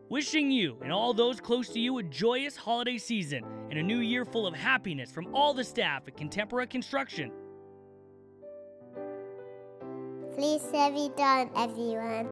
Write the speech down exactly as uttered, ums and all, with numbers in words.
Wishing you and all those close to you a joyous holiday season and a new year full of happiness from all the staff at Contempera Construction. Please have it done, everyone.